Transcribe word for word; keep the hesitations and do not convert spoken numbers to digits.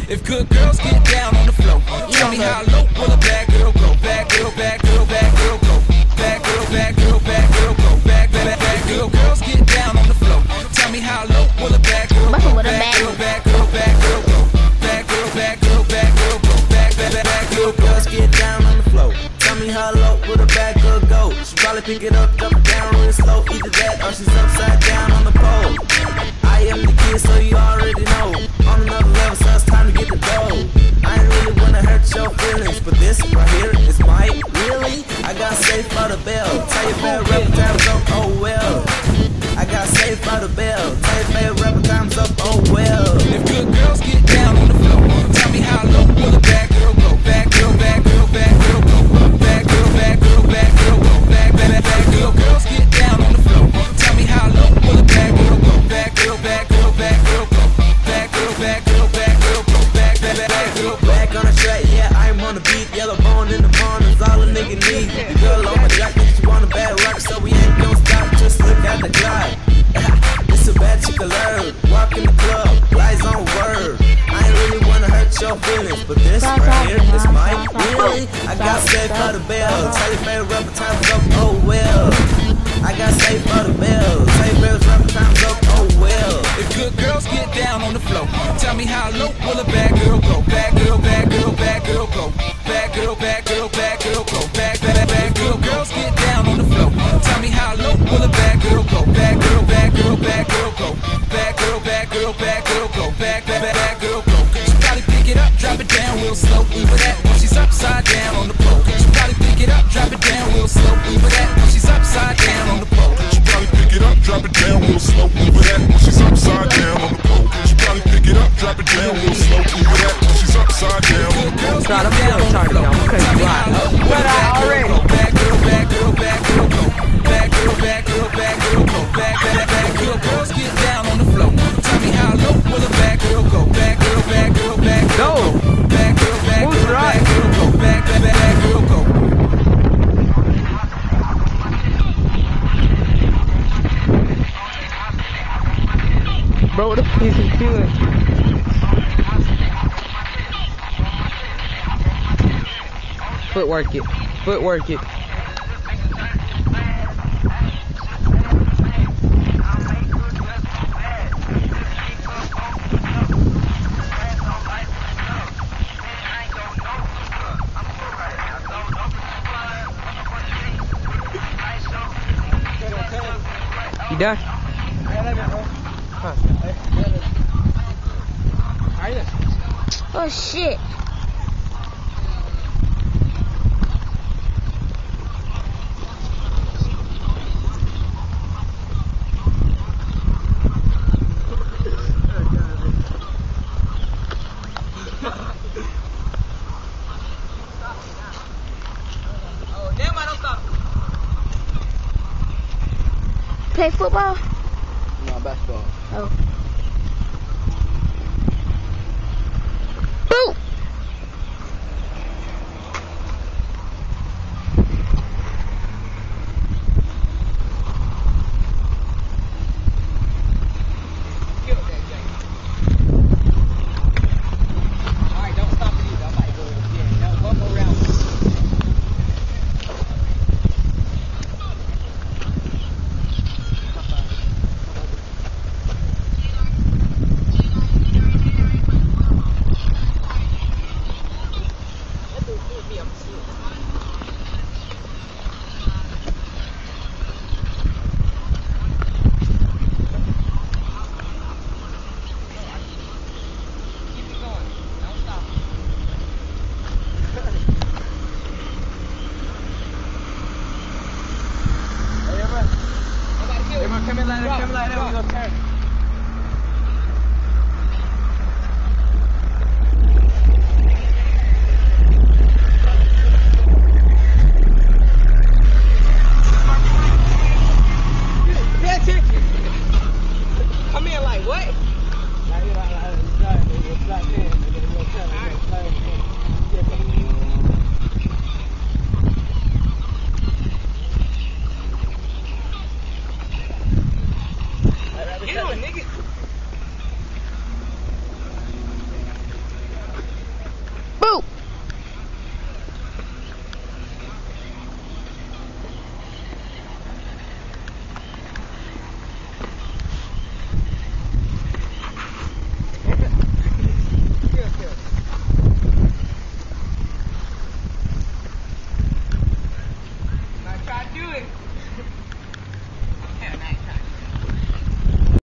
If good girls get down on the floor, tell me how low will a bad girl go? Bad girl, bad girl, bad girl go. Bad girl, bad girl, bad girl go. Bad, bad, bad girl, girls get down on the floor. Tell me how low will a bad girl go? Bad girl, bad girl, bad girl go. Bad girl, bad girl, bad girl go. Bad, bad, bad, bad girl, girls get down on the floor. Tell me how low will a bad girl go? She probably pick it up, drop it down real slow. Either that or she's upside down on the pole. I am the kid, so you already know. On another level, so it's time to get the dough. I ain't really wanna hurt your feelings, but this right here is my really. I got safe by the bell. Tell your favorite rapper times up, oh well. I got safe by the bell. Tell your favorite rapper times up, oh well. If good girls get down on the floor, tell me how low will a bad girl go? Bad girl, bad girl, bad girl go. Bad girl, bad girl, bad girl go. Bad, bad, bad girl, girls get down on the floor. Tell me how low will a bad girl go? Bad girl, bad girl, bad girl go. Bad girl, bad girl, bad girl go. Bad, bad, bad girl. Back on the track, yeah, I'm on the beat. Yellow bone in the morning's all a nigga need. The girl on my jack, she want a bad rock, so we ain't gon' stop. Just look at the clock. It's a bad chick alert. Walk in the club, lies on word. I ain't really wanna hurt your feelings, but this right here is mine. Really, I got saved by the bell. Tell your favorite rapper times up, oh well. I got saved by the bell. Tell your favorite rapper times up, oh well. If good girls get down on the floor, tell me how low will a bad girl go? Bad girl, bad girl, bad girl go. Bad girl, bad girl, bad girl go. Bad, bad, bad girl, girls get down on the floor. Tell me how low will a bad girl go? Bad girl, bad girl, bad girl go. Bad girl, bad girl, bad girl go. Bad, bad, bad girl go. She probably pick it up, drop it down real slow. Even that when she's upside down on the pole. She probably pick it up, drop it down real slow. Even that when she's upside down on the pole. She probably pick it up, drop it down real slow. Even that when she's upside down on the pole. She probably pick it up, drop it down real slow. Even that when she's upside down on the pole. God, I'm feeling tired now. I'm cutting you out. But I already. Bad girl, bad girl, bad girl go. Bad girl, bad girl, bad girl go. Bad, bad, bad girl, girls get down on the floor. Tell me how low will a bad girl go? Bad girl, bad girl, bad girl go. Bad girl, bad girl, bad girl go. Bad, bad, bad girl go. Bro, what the fuck is he doing? Footwork it. Footwork it. You done? Huh. Oh shit. Play football? No, basketball. Oh.